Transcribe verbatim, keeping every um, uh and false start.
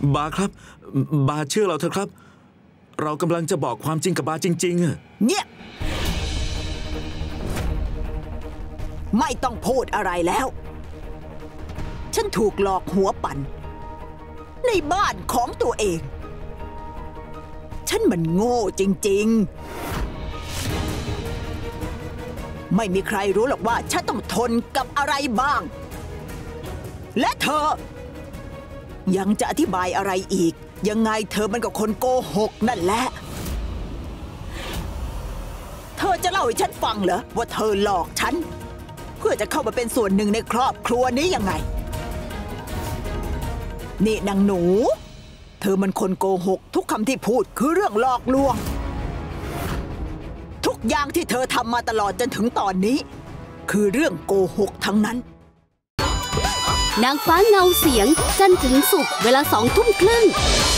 บาครับบาเชื่อเราเถอะครับเรากำลังจะบอกความจริงกับบาจริงๆอะเนี่ยไม่ต้องพูดอะไรแล้วฉันถูกหลอกหัวปั่นในบ้านของตัวเองฉันมันโง่จริงๆไม่มีใครรู้หรอกว่าฉันต้องทนกับอะไรบ้างและเธอยังจะอธิบายอะไรอีกยังไงเธอมันก็คนโกหกนั่นแหละเธอจะเล่าให้ฉันฟังเหรอว่าเธอหลอกฉันเพื่อจะเข้ามาเป็นส่วนหนึ่งในครอบครัวนี้ยังไงนี่นางหนูเธอมันคนโกหกทุกคำที่พูดคือเรื่องหลอกลวงทุกอย่างที่เธอทำมาตลอดจนถึงตอนนี้คือเรื่องโกหกทั้งนั้นนางฟ้าเงาเสียงจันทร์ถึงศุกร์เวลาสองทุ่มครึ่ง